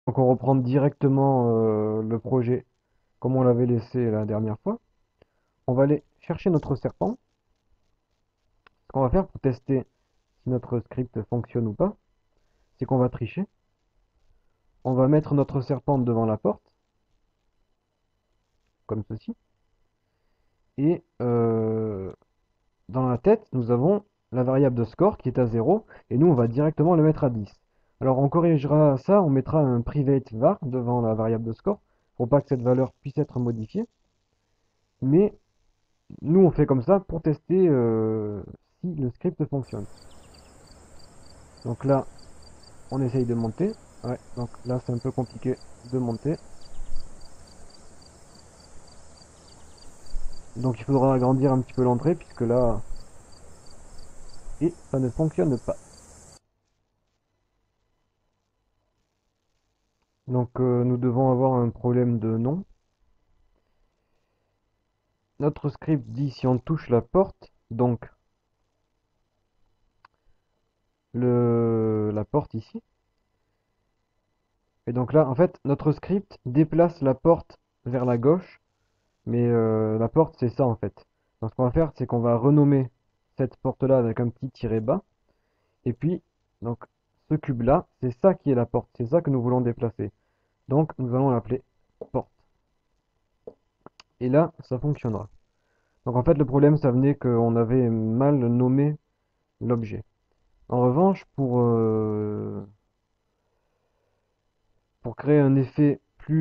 Donc on reprend directement le projet comme on l'avait laissé la dernière fois. On va aller chercher notre serpent. Ce qu'on va faire pour tester si notre script fonctionne ou pas, c'est qu'on va tricher. On va mettre notre serpent devant la porte, comme ceci. Et dans la tête, nous avons la variable de score qui est à 0. Et nous, on va directement le mettre à 10. Alors on corrigera ça, on mettra un private var devant la variable de score, pour pas que cette valeur puisse être modifiée. Mais nous, on fait comme ça pour tester si le script fonctionne. Donc là, on essaye de monter. Ouais, donc là, c'est un peu compliqué de monter. Donc il faudra agrandir un petit peu l'entrée, puisque là... Et ça ne fonctionne pas. Donc nous devons avoir un problème de nom. Notre script dit si on touche la porte, donc la porte ici. Et donc là, en fait, notre script déplace la porte vers la gauche, mais la porte, c'est ça en fait. Donc ce qu'on va faire, c'est qu'on va renommer cette porte-là avec un petit tiret bas. Et puis, donc, ce cube-là, c'est ça qui est la porte. C'est ça que nous voulons déplacer. Donc, nous allons l'appeler porte. Et là, ça fonctionnera. Donc en fait, le problème, ça venait qu'on avait mal nommé l'objet. En revanche, pour créer un effet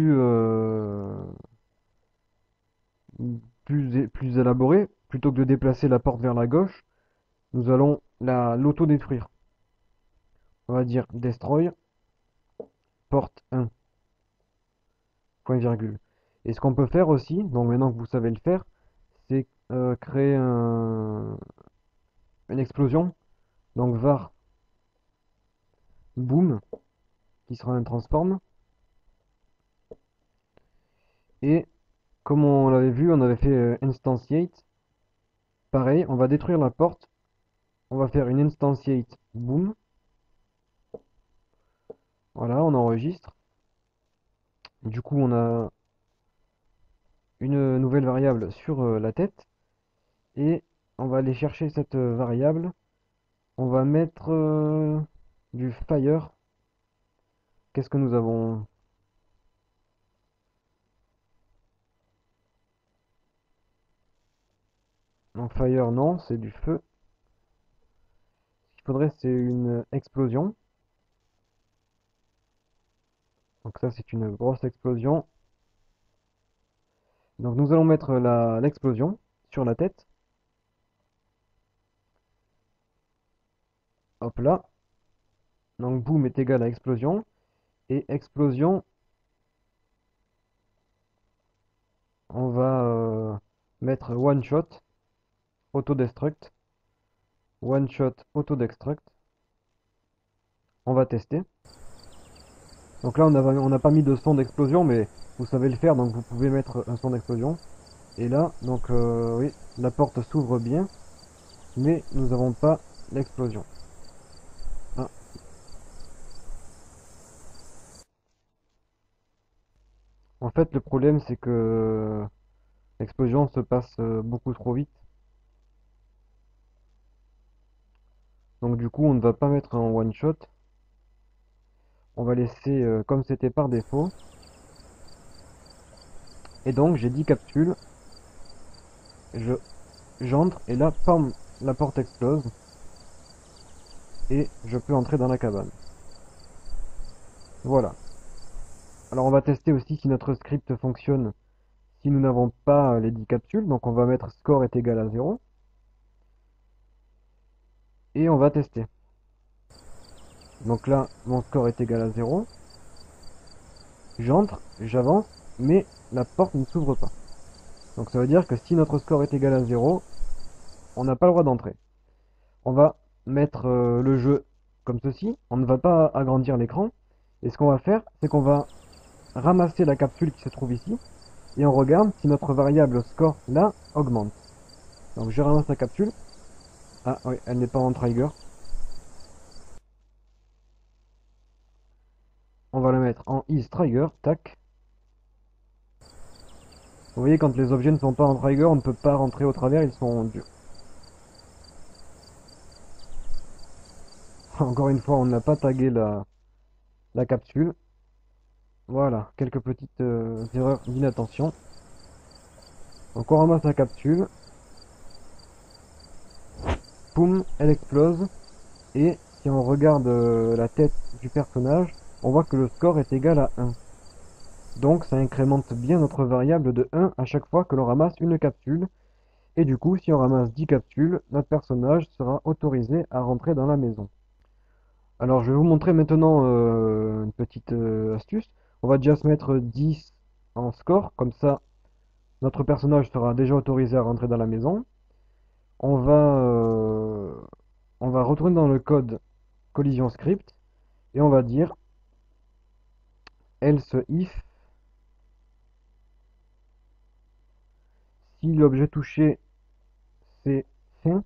plus élaboré, plutôt que de déplacer la porte vers la gauche, nous allons l'auto-détruire. On va dire destroy porte 1, point virgule. Et ce qu'on peut faire aussi, donc maintenant que vous savez le faire, c'est créer une explosion. Donc var boom, qui sera un transform. Et comme on l'avait vu, on avait fait instantiate. Pareil, on va détruire la porte. On va faire une instantiate boom. Voilà, on enregistre. Du coup, on a une nouvelle variable sur la tête. Et on va aller chercher cette variable. On va mettre du fire. Qu'est-ce que nous avons? Non, fire, non, c'est du feu. Ce qu'il faudrait, c'est une explosion. Donc ça, c'est une grosse explosion. Donc nous allons mettre l'explosion sur la tête. Hop là. Donc boom est égal à explosion. Et explosion, on va mettre one shot, auto-destruct. One shot, auto-destruct. On va tester. Donc là, on n'a pas mis de son d'explosion, mais vous savez le faire, donc vous pouvez mettre un son d'explosion. Et là, donc oui, la porte s'ouvre bien, mais nous n'avons pas l'explosion. Ah. En fait, le problème, c'est que l'explosion se passe beaucoup trop vite. Donc du coup, on ne va pas mettre un one shot. On va laisser comme c'était par défaut. Et donc, j'ai 10 capsules. Je J'entre et là, pam, la porte explose et je peux entrer dans la cabane. Voilà. Alors on va tester aussi si notre script fonctionne si nous n'avons pas les 10 capsules. Donc on va mettre score est égal à 0 et on va tester. Donc là, mon score est égal à 0. J'entre, j'avance, mais la porte ne s'ouvre pas. Donc ça veut dire que si notre score est égal à 0, on n'a pas le droit d'entrer. On va mettre le jeu comme ceci. On ne va pas agrandir l'écran. Et ce qu'on va faire, c'est qu'on va ramasser la capsule qui se trouve ici. Et on regarde si notre variable score là augmente. Donc je ramasse la capsule. Ah oui, elle n'est pas en trigger. on va la mettre en is trigger, tac. Vous voyez, quand les objets ne sont pas en trigger, on ne peut pas rentrer au travers, ils sont durs. Encore une fois, on n'a pas tagué la capsule. Voilà, quelques petites erreurs d'inattention. Donc on ramasse la capsule. Poum, elle explose. Et si on regarde la tête du personnage, on voit que le score est égal à 1. Donc ça incrémente bien notre variable de 1 à chaque fois que l'on ramasse une capsule. Et du coup, si on ramasse 10 capsules, notre personnage sera autorisé à rentrer dans la maison. Alors je vais vous montrer maintenant une petite astuce. On va déjà se mettre 10 en score, comme ça notre personnage sera déjà autorisé à rentrer dans la maison. On va, euh, on va retourner dans le code collision script et on va dire else if si l'objet touché c'est fin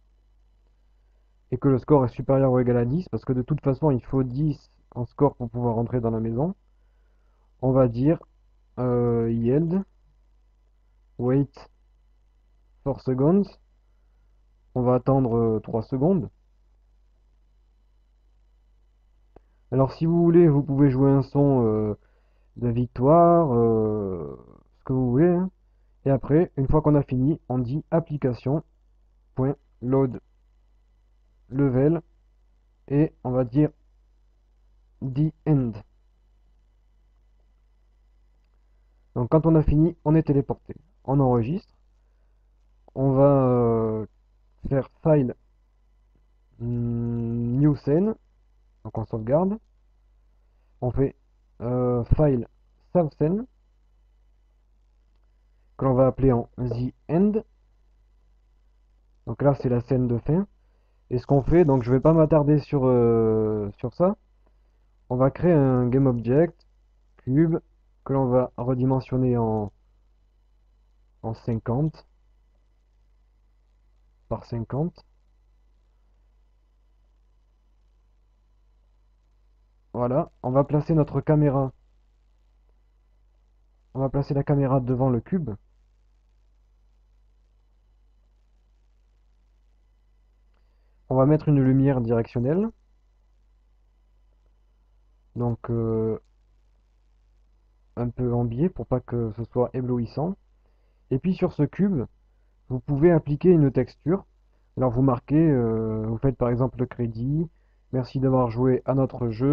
et que le score est supérieur ou égal à 10, parce que de toute façon il faut 10 en score pour pouvoir rentrer dans la maison. On va dire yield wait 4 seconds. On va attendre 3 secondes. Alors si vous voulez, vous pouvez jouer un son de victoire, ce que vous voulez, hein. Et après, une fois qu'on a fini, on dit application.load level et on va dire the end. Donc quand on a fini, on est téléporté. On enregistre. On va faire file new scene. Donc on sauvegarde. On fait file save scene que l'on va appeler en the end. Donc là c'est la scène de fin. Et ce qu'on fait, donc je vais pas m'attarder sur ça. On va créer un GameObject cube que l'on va redimensionner en 50 par 50. Voilà, on va placer notre caméra. On va placer la caméra devant le cube. On va mettre une lumière directionnelle. Donc un peu en biais pour pas que ce soit éblouissant. Et puis sur ce cube, vous pouvez appliquer une texture. Alors vous marquez, vous faites par exemple le crédit. Merci d'avoir joué à notre jeu.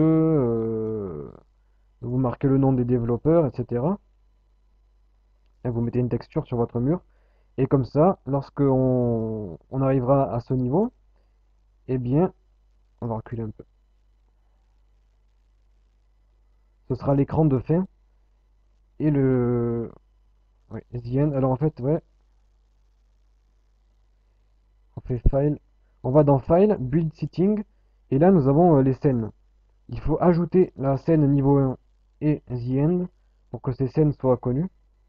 Vous marquez le nom des développeurs, etc. Et vous mettez une texture sur votre mur. Et comme ça, lorsque on arrivera à ce niveau, eh bien, on va reculer un peu. Ce sera l'écran de fin et le ouais, the end. Alors en fait, ouais, on fait file, on va dans file, build setting, et là nous avons les scènes. Il faut ajouter la scène niveau 1 et the end pour que ces scènes soient connues.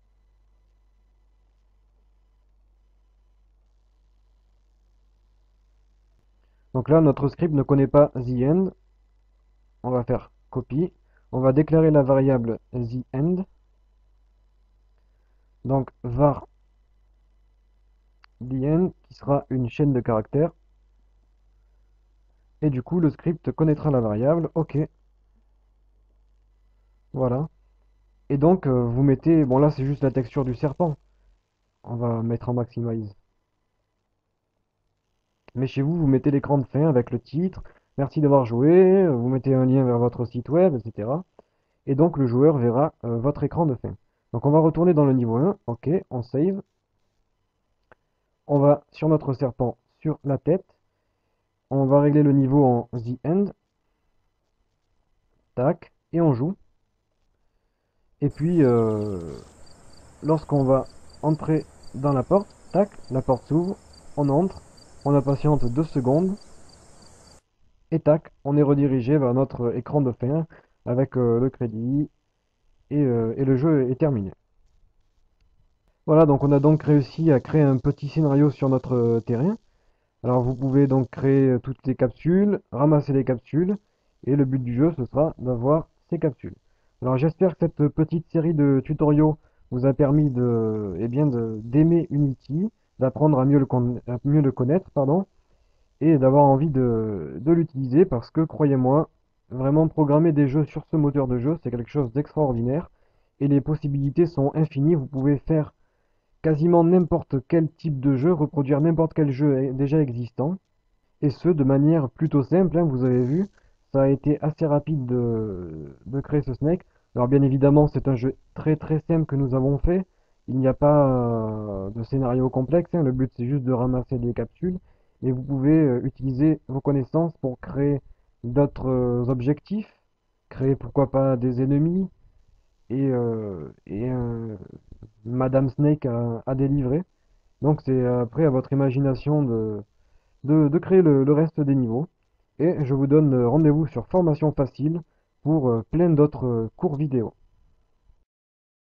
Donc là, notre script ne connaît pas the end. On va faire copy. On va déclarer la variable the end. Donc var the end qui sera une chaîne de caractères. Et du coup, le script connaîtra la variable. OK. Voilà. Et donc, vous mettez... Bon, là, c'est juste la texture du serpent. On va mettre en maximize. Mais chez vous, vous mettez l'écran de fin avec le titre. Merci d'avoir joué. Vous mettez un lien vers votre site web, etc. Et donc, le joueur verra votre écran de fin. Donc, on va retourner dans le niveau 1. OK, on save. On va sur notre serpent, sur la tête. On va régler le niveau en the end. Tac. Et on joue. Et puis, lorsqu'on va entrer dans la porte, tac, la porte s'ouvre, on entre, on impatiente 2 secondes, et tac, on est redirigé vers notre écran de fin avec le crédit, et le jeu est terminé. Voilà, donc on a donc réussi à créer un petit scénario sur notre terrain. Alors vous pouvez donc créer toutes les capsules, ramasser les capsules, et le but du jeu ce sera d'avoir ces capsules. Alors j'espère que cette petite série de tutoriaux vous a permis d'aimer Unity, d'apprendre à mieux le connaître, pardon, et d'avoir envie de l'utiliser parce que croyez-moi, vraiment programmer des jeux sur ce moteur de jeu, c'est quelque chose d'extraordinaire et les possibilités sont infinies. Vous pouvez faire quasiment n'importe quel type de jeu, reproduire n'importe quel jeu déjà existant, et ce de manière plutôt simple, hein, vous avez vu, ça a été assez rapide de créer ce Snake. Alors bien évidemment, c'est un jeu très très simple que nous avons fait. Il n'y a pas de scénario complexe, hein. Le but c'est juste de ramasser des capsules. Et vous pouvez utiliser vos connaissances pour créer d'autres objectifs, créer pourquoi pas des ennemis et Madame Snake à délivrer. Donc c'est après à votre imagination de créer le reste des niveaux. Et je vous donne rendez-vous sur Formation Facile pour plein d'autres cours vidéo.